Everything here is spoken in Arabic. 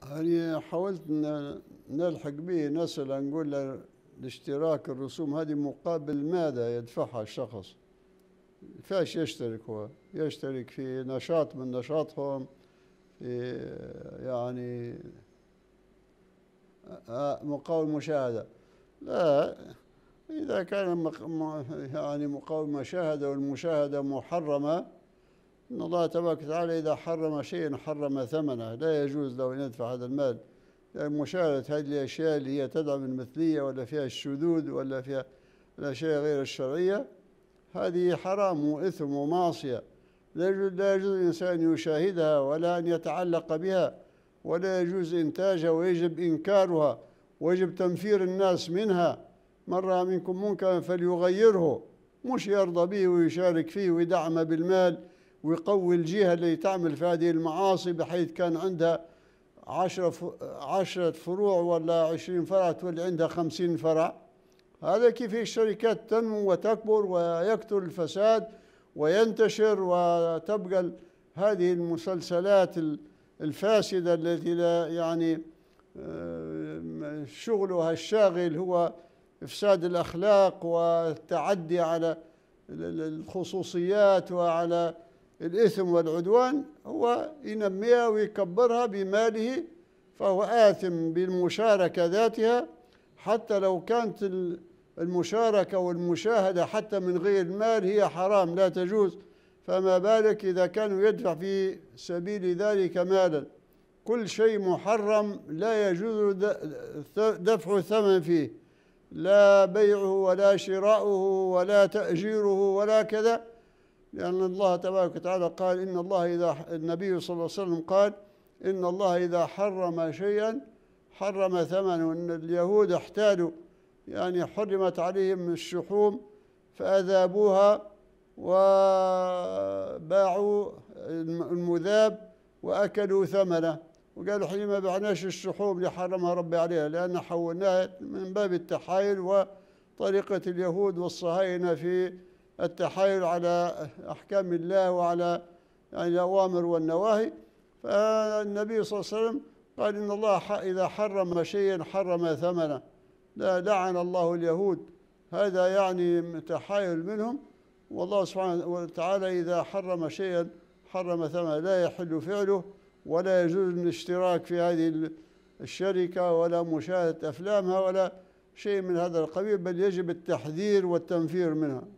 يعني حاولت نلحق به نسأل، نقول له الاشتراك الرسوم هذه مقابل ماذا يدفعها الشخص؟ فاش يشترك هو؟ يشترك في نشاط من نشاطهم، في يعني مقاول مشاهدة؟ لا، إذا كان يعني مقاول مشاهدة والمشاهدة محرمة، إن الله تبارك وتعالى إذا حرم شيئا حرم ثمنه، لا يجوز له أن يدفع هذا المال. يعني مشاهدة هذه الأشياء اللي هي تدعم المثلية ولا فيها الشذوذ ولا فيها الأشياء غير الشرعية، هذه حرام وإثم ومعصية. لا يجوز الإنسان يشاهدها ولا أن يتعلق بها، ولا يجوز إنتاجها، ويجب إنكارها، ويجب تنفير الناس منها. من رأى منكم منكرا فليغيره، مش يرضى به ويشارك فيه ويدعم بالمال ويقوي الجهة اللي تعمل في هذه المعاصي، بحيث كان عندها 10 فروع ولا 20 فرع تولي عندها 50 فرع. هذا كيف الشركات تنمو وتكبر ويكثر الفساد وينتشر، وتبقى هذه المسلسلات الفاسدة التي لا يعني شغلها الشاغل هو إفساد الأخلاق والتعدي على الخصوصيات وعلى الإثم والعدوان، هو ينميها ويكبرها بماله، فهو آثم بالمشاركة ذاتها. حتى لو كانت المشاركة والمشاهدة حتى من غير المال هي حرام لا تجوز، فما بالك إذا كانوا يدفع في سبيل ذلك مالا؟ كل شيء محرم لا يجوز دفع الثمن فيه، لا بيعه ولا شراؤه ولا تأجيره ولا كذا، لأن الله تبارك وتعالى قال إن الله النبي صلى الله عليه وسلم قال إن الله إذا حرم شيئا حرم ثمنه. إن اليهود احتالوا، يعني حرمت عليهم الشحوم فأذابوها وباعوا المذاب وأكلوا ثمنه، وقالوا حين ما بعناش الشحوم اللي حرمها ربي عليها، لأن حولناها من باب التحايل وطريقة اليهود والصهاينة في التحايل على أحكام الله وعلى يعني الأوامر والنواهي. فالنبي صلى الله عليه وسلم قال إن الله إذا حرم شيئا حرم ثمنه، لا لعن الله اليهود. هذا يعني تحايل منهم، والله سبحانه وتعالى إذا حرم شيئا حرم ثمنه، لا يحل فعله ولا يجوز الاشتراك في هذه الشركة ولا مشاهدة أفلامها ولا شيء من هذا القبيل، بل يجب التحذير والتنفير منها.